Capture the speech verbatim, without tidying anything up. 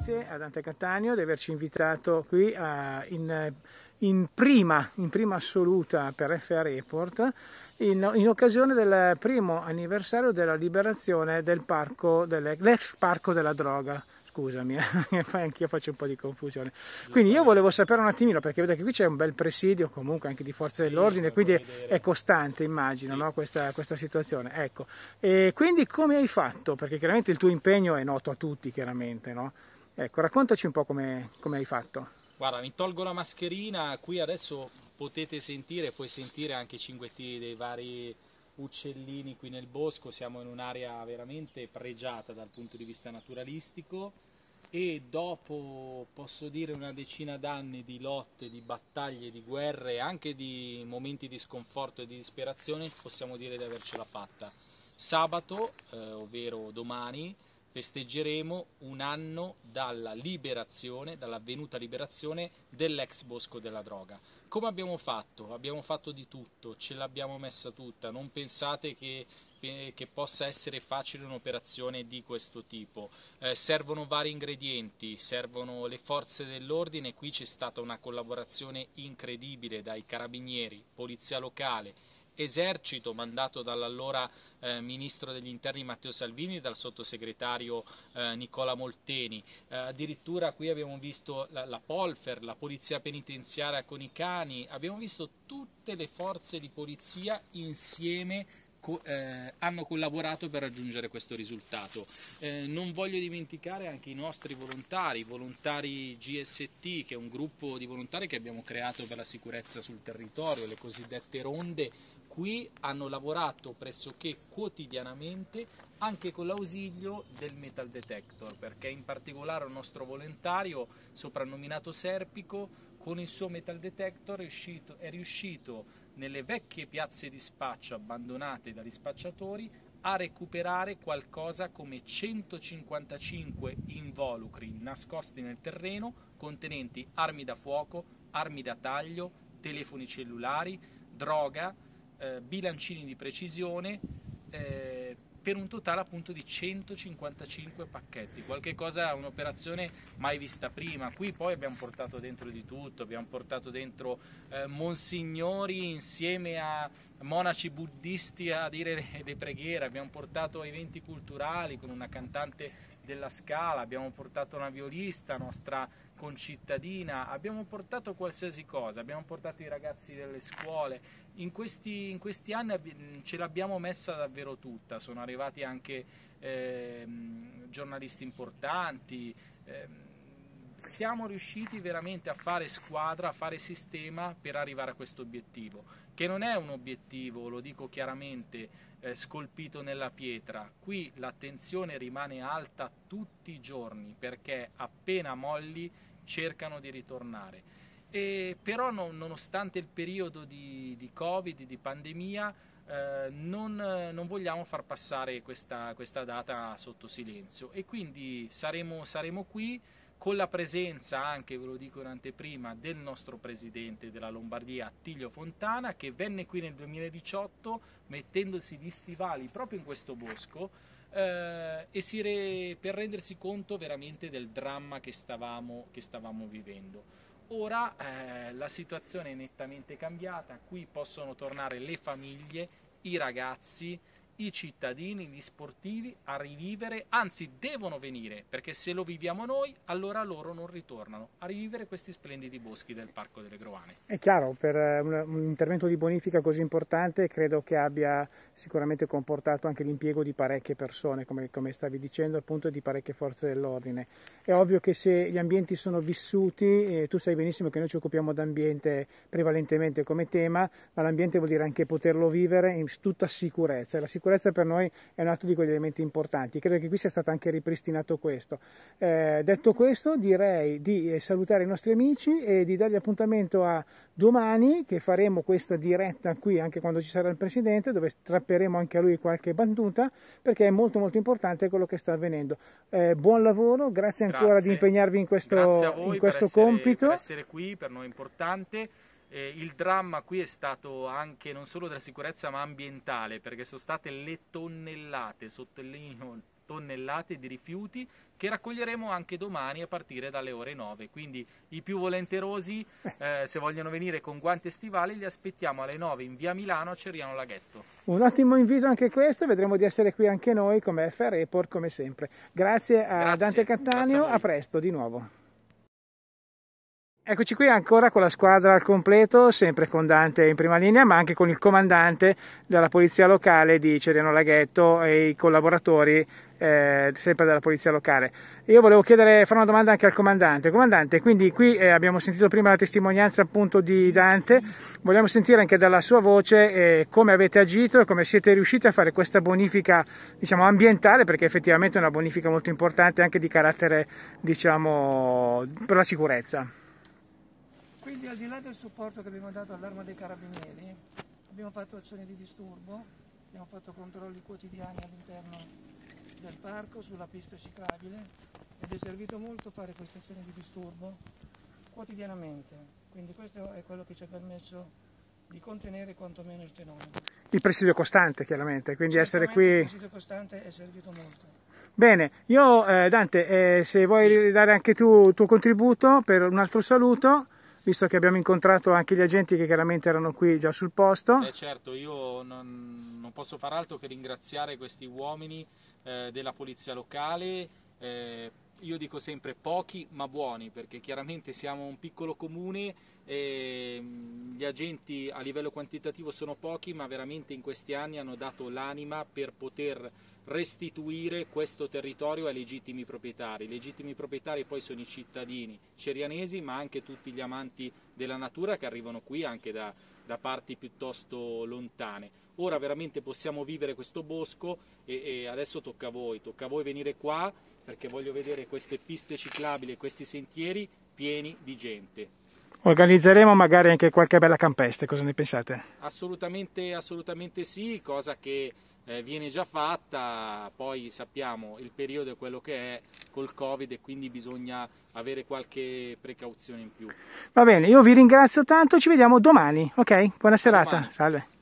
grazie a Dante Cattaneo di averci invitato qui a, in, in, prima, in prima assoluta per F A Report in, in occasione del primo anniversario della liberazione del parco, dell'ex parco della droga. Scusami, anch'io faccio un po' di confusione. Quindi io volevo sapere un attimino, perché vedo che qui c'è un bel presidio comunque anche di forze sì, dell'ordine, quindi è costante, immagino, sì. no? questa, questa situazione. Ecco. E quindi come hai fatto? Perché chiaramente il tuo impegno è noto a tutti, chiaramente, no? Ecco, raccontaci un po' come, come hai fatto. Guarda, mi tolgo la mascherina, qui adesso potete sentire, puoi sentire anche i cinguetti dei vari uccellini qui nel bosco. Siamo in un'area veramente pregiata dal punto di vista naturalistico e dopo, posso dire, una decina d'anni di lotte, di battaglie, di guerre, anche di momenti di sconforto e di disperazione, possiamo dire di avercela fatta. Sabato, eh, ovvero domani, festeggeremo un anno dalla liberazione, dall'avvenuta liberazione dell'ex bosco della droga. Come abbiamo fatto? Abbiamo fatto di tutto, ce l'abbiamo messa tutta, non pensate che, che possa essere facile un'operazione di questo tipo. Eh, servono vari ingredienti, servono le forze dell'ordine, qui c'è stata una collaborazione incredibile dai carabinieri, polizia locale, esercito mandato dall'allora eh, ministro degli interni Matteo Salvini e dal sottosegretario eh, Nicola Molteni. Eh, addirittura qui abbiamo visto la, la Polfer, la polizia penitenziaria con i cani, abbiamo visto tutte le forze di polizia insieme co eh, hanno collaborato per raggiungere questo risultato. Eh, non voglio dimenticare anche i nostri volontari, volontari G S T, che è un gruppo di volontari che abbiamo creato per la sicurezza sul territorio, le cosiddette ronde. Qui hanno lavorato pressoché quotidianamente anche con l'ausilio del metal detector, perché in particolare un nostro volontario soprannominato Serpico con il suo metal detector è riuscito, è riuscito nelle vecchie piazze di spaccio abbandonate dagli spacciatori a recuperare qualcosa come centocinquantacinque involucri nascosti nel terreno contenenti armi da fuoco, armi da taglio, telefoni cellulari, droga, Eh, bilancini di precisione, eh, per un totale appunto di centocinquantacinque pacchetti, qualche cosa, un'operazione mai vista prima. Qui poi abbiamo portato dentro di tutto, abbiamo portato dentro eh, monsignori insieme a monaci buddisti a dire le, le preghiere, abbiamo portato eventi culturali con una cantante della Scala, abbiamo portato una violista, nostra concittadina, abbiamo portato qualsiasi cosa, abbiamo portato i ragazzi delle scuole. In questi, in questi anni ce l'abbiamo messa davvero tutta, sono arrivati anche eh, giornalisti importanti, eh, siamo riusciti veramente a fare squadra, a fare sistema per arrivare a questo obiettivo, che non è un obiettivo, lo dico chiaramente, eh, scolpito nella pietra. Qui l'attenzione rimane alta tutti i giorni, perché appena molli cercano di ritornare. E però non, nonostante il periodo di, di Covid, di pandemia, eh, non, non vogliamo far passare questa, questa data sotto silenzio, e quindi saremo, saremo qui con la presenza anche, ve lo dico in anteprima, del nostro presidente della Lombardia Attilio Fontana, che venne qui nel duemiladiciotto mettendosi gli stivali proprio in questo bosco eh, e si re, per rendersi conto veramente del dramma che stavamo, che stavamo vivendo. Ora eh, la situazione è nettamente cambiata, qui possono tornare le famiglie, i ragazzi, i cittadini, gli sportivi a rivivere, anzi devono venire, perché se lo viviamo noi allora loro non ritornano, a rivivere questi splendidi boschi del Parco delle Groane. È chiaro, per un, un intervento di bonifica così importante credo che abbia sicuramente comportato anche l'impiego di parecchie persone, come, come stavi dicendo, appunto, di parecchie forze dell'ordine. È ovvio che se gli ambienti sono vissuti, eh, tu sai benissimo che noi ci occupiamo d'ambiente prevalentemente come tema, ma l'ambiente vuol dire anche poterlo vivere in tutta sicurezza. La sicurezza per noi è un altro di quegli elementi importanti. Credo che qui sia stato anche ripristinato questo. Eh, detto questo, direi di salutare i nostri amici e di dargli appuntamento a domani, che faremo questa diretta qui anche quando ci sarà il Presidente, dove strapperemo anche a lui qualche battuta, perché è molto molto importante quello che sta avvenendo. Eh, buon lavoro, grazie ancora grazie. di impegnarvi in questo, grazie a voi in questo per essere, compito. Per essere qui, per noi è importante. Eh, il dramma qui è stato anche non solo della sicurezza ma ambientale, perché sono state le tonnellate, sottolineo tonnellate di rifiuti che raccoglieremo anche domani a partire dalle ore nove, quindi i più volenterosi eh, se vogliono venire con guanti e stivali li aspettiamo alle nove in via Milano a Ceriano Laghetto. Un ottimo invito anche questo, vedremo di essere qui anche noi come F Report come sempre. Grazie a Grazie, Dante Cattaneo, a, a presto di nuovo. Eccoci qui ancora con la squadra al completo, sempre con Dante in prima linea, ma anche con il comandante della polizia locale di Ceriano Laghetto e i collaboratori eh, sempre della polizia locale. Io volevo chiedere, fare una domanda anche al comandante. Comandante, quindi qui eh, abbiamo sentito prima la testimonianza appunto di Dante, vogliamo sentire anche dalla sua voce eh, come avete agito e come siete riusciti a fare questa bonifica, diciamo, ambientale, perché effettivamente è una bonifica molto importante anche di carattere, diciamo, per la sicurezza. Quindi al di là del supporto che abbiamo dato all'Arma dei Carabinieri, abbiamo fatto azioni di disturbo, abbiamo fatto controlli quotidiani all'interno del parco, sulla pista ciclabile, ed è servito molto fare queste azioni di disturbo quotidianamente. Quindi questo è quello che ci ha permesso di contenere quantomeno il fenomeno. Il presidio costante chiaramente, quindi essere qui... Il presidio costante è servito molto. Bene, io eh, Dante, eh, se vuoi dare anche tu il tuo contributo per un altro saluto, visto che abbiamo incontrato anche gli agenti che chiaramente erano qui già sul posto. Eh certo, io non, non posso far altro che ringraziare questi uomini eh, della polizia locale, eh, io dico sempre pochi ma buoni, perché chiaramente siamo un piccolo comune e gli agenti a livello quantitativo sono pochi, ma veramente in questi anni hanno dato l'anima per poter restituire questo territorio ai legittimi proprietari. I legittimi proprietari poi sono i cittadini cerianesi, ma anche tutti gli amanti della natura che arrivano qui anche da, da parti piuttosto lontane. Ora veramente possiamo vivere questo bosco e, e adesso tocca a voi, tocca a voi venire qua, perché voglio vedere queste piste ciclabili e questi sentieri pieni di gente. Organizzeremo magari anche qualche bella campestre, cosa ne pensate? Assolutamente, assolutamente sì, cosa che eh, viene già fatta, poi sappiamo il periodo è quello che è col Covid e quindi bisogna avere qualche precauzione in più. Va bene, io vi ringrazio tanto, ci vediamo domani, ok? Buona serata, domani. salve.